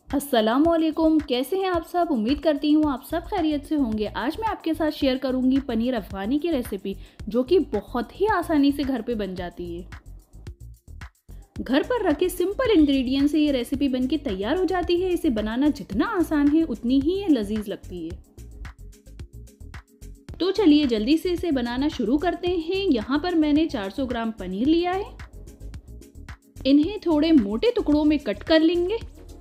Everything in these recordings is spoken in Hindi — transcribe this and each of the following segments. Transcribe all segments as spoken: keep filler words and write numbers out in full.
अस्सलामुअलैकुम, कैसे हैं आप सब। उम्मीद करती हूँ आप सब खैरियत से होंगे। आज मैं आपके साथ शेयर करूँगी पनीर अफ़गानी की रेसिपी, जो कि बहुत ही आसानी से घर पे बन जाती है। घर पर रखे सिंपल इंग्रेडिएंट से ये रेसिपी बनके तैयार हो जाती है। इसे बनाना जितना आसान है उतनी ही ये लजीज लगती है। तो चलिए जल्दी से इसे बनाना शुरू करते हैं। यहाँ पर मैंने चार सौ ग्राम पनीर लिया है। इन्हें थोड़े मोटे टुकड़ों में कट कर लेंगे।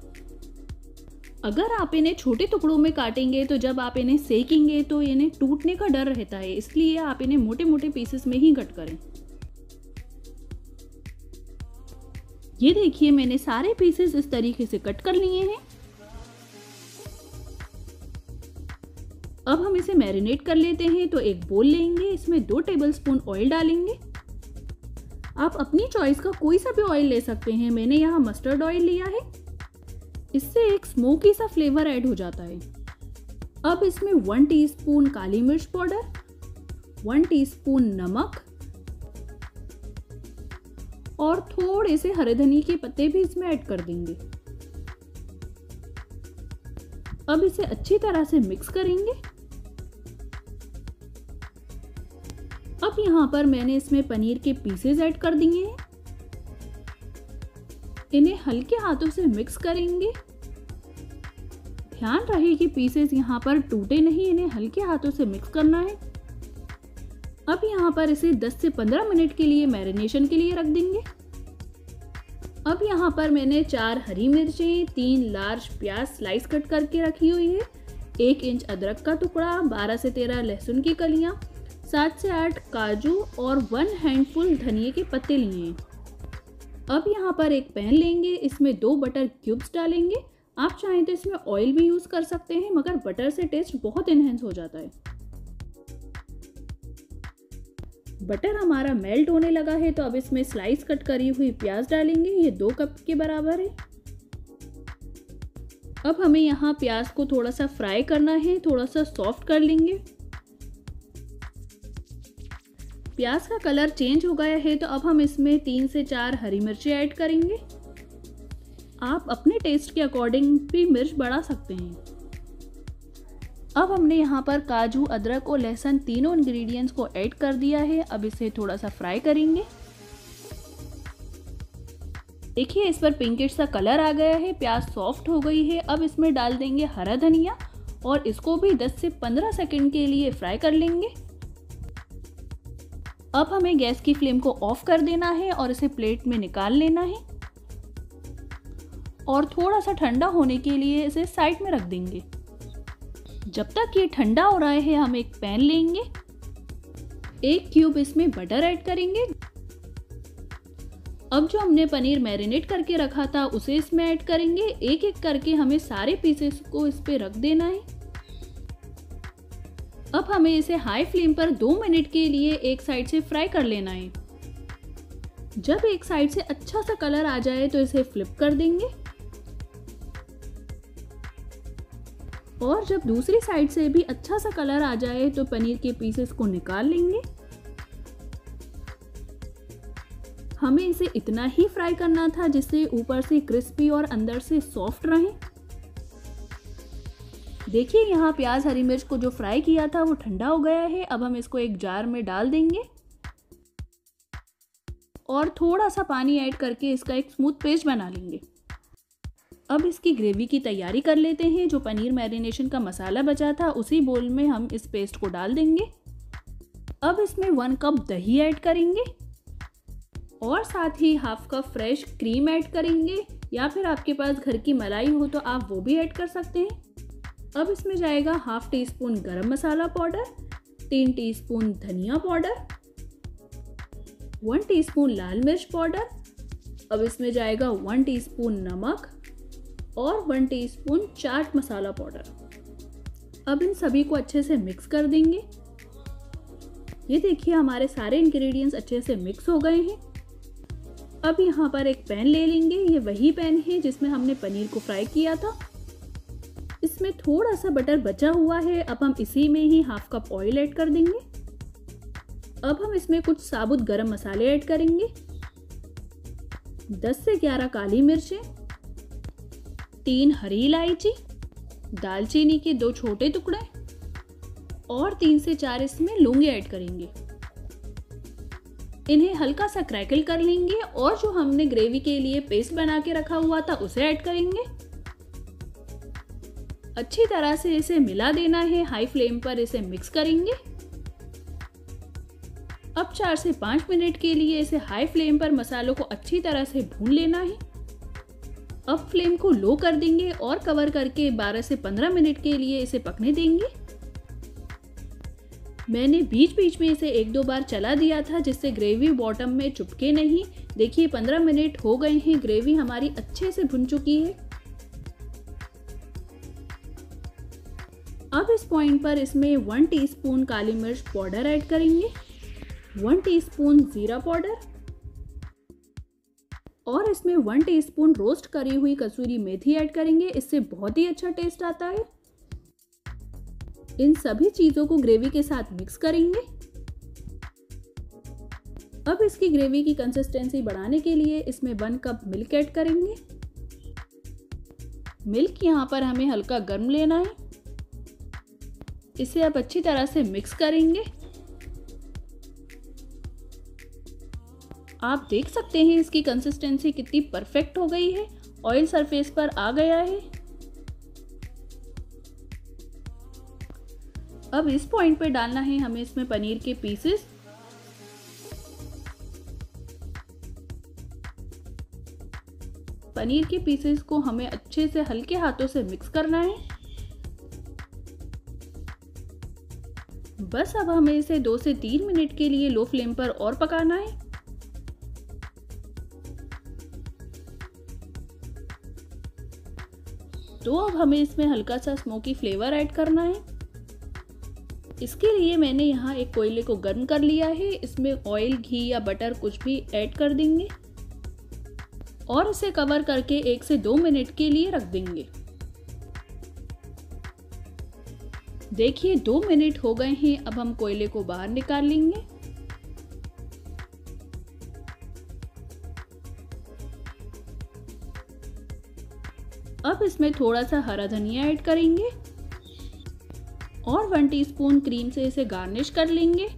अगर आप इन्हें छोटे टुकड़ों में काटेंगे तो जब आप इन्हें सेकेंगे तो इन्हें टूटने का डर रहता है, इसलिए आप इन्हें मोटे मोटे पीसेस में ही कट करें। ये देखिए, मैंने सारे पीसेस इस तरीके से कट कर लिए हैं। अब हम इसे मैरिनेट कर लेते हैं। तो एक बोल लेंगे, इसमें दो टेबलस्पून ऑयल डालेंगे। आप अपनी चॉइस का कोई सा भी ऑयल ले सकते हैं। मैंने यहाँ मस्टर्ड ऑयल लिया है। इससे एक स्मोकी सा फ्लेवर ऐड हो जाता है। अब इसमें वन टीस्पून काली मिर्च पाउडर, वन टीस्पून नमक और थोड़े से हरे धनिया के पत्ते भी इसमें ऐड कर देंगे। अब इसे अच्छी तरह से मिक्स करेंगे। अब यहाँ पर मैंने इसमें पनीर के पीसेस ऐड कर दिए हैं। इन्हें हल्के हाथों से मिक्स करेंगे। ध्यान रहे कि पीसेस यहाँ पर टूटे नहीं, इन्हें हल्के हाथों से मिक्स करना है। अब यहाँ पर इसे दस से पंद्रह मिनट के लिए मैरिनेशन के लिए रख देंगे। अब यहाँ पर मैंने चार हरी मिर्चें, तीन लार्ज प्याज स्लाइस कट करके रखी हुई है, एक इंच अदरक का टुकड़ा, बारह से तेरह लहसुन की कलियां, सात से आठ काजू और वन हैंडफुल धनिया के पत्ते लिए हैं। अब यहाँ पर एक पैन लेंगे, इसमें दो बटर क्यूब्स डालेंगे। आप चाहें तो इसमें ऑयल भी यूज कर सकते हैं, मगर बटर से टेस्ट बहुत इनहेंस हो जाता है। बटर हमारा मेल्ट होने लगा है, तो अब इसमें स्लाइस कट करी हुई प्याज डालेंगे। ये दो कप के बराबर है। अब हमें यहाँ प्याज को थोड़ा सा फ्राई करना है, थोड़ा सा सॉफ्ट कर लेंगे। प्याज का कलर चेंज हो गया है, तो अब हम इसमें तीन से चार हरी मिर्ची ऐड करेंगे। आप अपने टेस्ट के अकॉर्डिंग भी मिर्च बढ़ा सकते हैं। अब हमने यहाँ पर काजू, अदरक और लहसुन तीनों इंग्रेडिएंट्स को ऐड कर दिया है। अब इसे थोड़ा सा फ्राई करेंगे। देखिए, इस पर पिंकिश सा कलर आ गया है, प्याज सॉफ्ट हो गई है। अब इसमें डाल देंगे हरा धनिया और इसको भी दस से पंद्रह सेकंड के लिए फ्राई कर लेंगे। अब हमें गैस की फ्लेम को ऑफ कर देना है और इसे प्लेट में निकाल लेना है और थोड़ा सा ठंडा होने के लिए इसे साइड में रख देंगे। जब तक ये ठंडा हो रहा है, हम एक पैन लेंगे, एक क्यूब इसमें बटर ऐड करेंगे। अब जो हमने पनीर मैरिनेट करके रखा था उसे इसमें ऐड करेंगे। एक एक करके हमें सारे पीसेस को इस पे रख देना है। अब हमें इसे हाई फ्लेम पर दो मिनट के लिए एक साइड से फ्राई कर लेना है। जब एक साइड से अच्छा सा कलर आ जाए तो इसे फ्लिप कर देंगे और जब दूसरी साइड से भी अच्छा सा कलर आ जाए तो पनीर के पीसेस को निकाल लेंगे। हमें इसे इतना ही फ्राई करना था जिससे ऊपर से क्रिस्पी और अंदर से सॉफ्ट रहे। देखिए, यहाँ प्याज हरी मिर्च को जो फ्राई किया था वो ठंडा हो गया है। अब हम इसको एक जार में डाल देंगे और थोड़ा सा पानी ऐड करके इसका एक स्मूथ पेस्ट बना लेंगे। अब इसकी ग्रेवी की तैयारी कर लेते हैं। जो पनीर मैरिनेशन का मसाला बचा था उसी बोल में हम इस पेस्ट को डाल देंगे। अब इसमें वन कप दही ऐड करेंगे और साथ ही half cup fresh cream add करेंगे, या फिर आपके पास घर की मलाई हो तो आप वो भी ऐड कर सकते हैं। अब इसमें जाएगा half teaspoon garam masala powder, तीन टीस्पून धनिया पाउडर, वन टीस्पून लाल मिर्च पाउडर। अब इसमें जाएगा वन टीस्पून नमक और one teaspoon chaat masala powder. अब इन सभी को अच्छे से मिक्स कर देंगे। ये देखिए, हमारे सारे इंग्रेडिएंट्स अच्छे से मिक्स हो गए हैं। अब यहाँ पर एक पैन ले लेंगे। ये वही पैन है जिसमें हमने पनीर को फ्राई किया था। इसमें थोड़ा सा बटर बचा हुआ है। अब हम इसी में ही हाफ कप ऑयल ऐड कर देंगे। अब हम इसमें कुछ साबुत गरम मसाले ऐड करेंगे, दस से ग्यारह काली मिर्चें, तीन हरी इलायची, दालचीनी के दो छोटे टुकड़े और तीन से चार इसमें लौंगे ऐड करेंगे। इन्हें हल्का सा क्रैकल कर लेंगे और जो हमने ग्रेवी के लिए पेस्ट बना के रखा हुआ था उसे ऐड करेंगे। अच्छी तरह से इसे मिला देना है, हाई फ्लेम पर इसे मिक्स करेंगे। अब चार से पाँच मिनट के लिए इसे हाई फ्लेम पर मसालों को अच्छी तरह से भून लेना है। अब फ्लेम को लो कर देंगे और कवर करके बारह से पंद्रह मिनट के लिए इसे पकने देंगे। मैंने बीच बीच में इसे एक दो बार चला दिया था जिससे ग्रेवी बॉटम में चिपके नहीं। देखिए पंद्रह मिनट हो गए हैं, ग्रेवी हमारी अच्छे से भुन चुकी है। अब इस पॉइंट पर इसमें वन टीस्पून काली मिर्च पाउडर ऐड करेंगे, वन टीस्पून जीरा पाउडर और इसमें वन टीस्पून रोस्ट करी हुई कसूरी मेथी ऐड करेंगे। इससे बहुत ही अच्छा टेस्ट आता है। इन सभी चीजों को ग्रेवी के साथ मिक्स करेंगे। अब इसकी ग्रेवी की कंसिस्टेंसी बढ़ाने के लिए इसमें वन कप मिल्क ऐड करेंगे। मिल्क यहाँ पर हमें हल्का गर्म लेना है। इसे अब अच्छी तरह से मिक्स करेंगे। आप देख सकते हैं इसकी कंसिस्टेंसी कितनी परफेक्ट हो गई है, ऑयल सरफेस पर आ गया है। अब इस पॉइंट पे डालना है हमें इसमें पनीर के पीसेस। पनीर के पीसेस को हमें अच्छे से हल्के हाथों से मिक्स करना है। बस अब हमें इसे दो से तीन मिनट के लिए लो फ्लेम पर और पकाना है। तो अब हमें इसमें हल्का सा स्मोकी फ्लेवर ऐड करना है। इसके लिए मैंने यहाँ एक कोयले को गर्म कर लिया है। इसमें ऑयल, घी या बटर कुछ भी ऐड कर देंगे और इसे कवर करके एक से दो मिनट के लिए रख देंगे। देखिए दो मिनट हो गए हैं। अब हम कोयले को बाहर निकाल लेंगे। अब इसमें थोड़ा सा हरा धनिया ऐड करेंगे और वन टीस्पून क्रीम से इसे गार्निश कर लेंगे।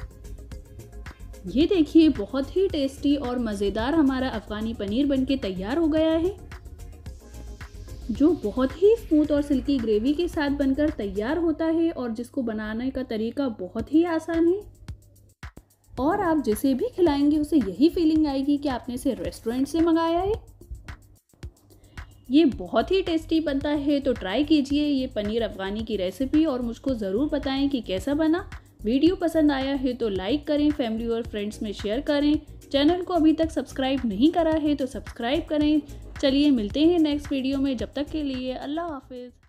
ये देखिए बहुत ही टेस्टी और मज़ेदार हमारा अफगानी पनीर बनके तैयार हो गया है, जो बहुत ही स्मूथ और सिल्की ग्रेवी के साथ बनकर तैयार होता है और जिसको बनाने का तरीका बहुत ही आसान है। और आप जिसे भी खिलाएंगे उसे यही फीलिंग आएगी कि आपने इसे रेस्टोरेंट से मंगाया है। ये बहुत ही टेस्टी बनता है, तो ट्राई कीजिए ये पनीर अफगानी की रेसिपी और मुझको ज़रूर बताएं कि कैसा बना। वीडियो पसंद आया है तो लाइक करें, फैमिली और फ्रेंड्स में शेयर करें। चैनल को अभी तक सब्सक्राइब नहीं करा है तो सब्सक्राइब करें। चलिए मिलते हैं नेक्स्ट वीडियो में, जब तक के लिए अल्लाह हाफिज़।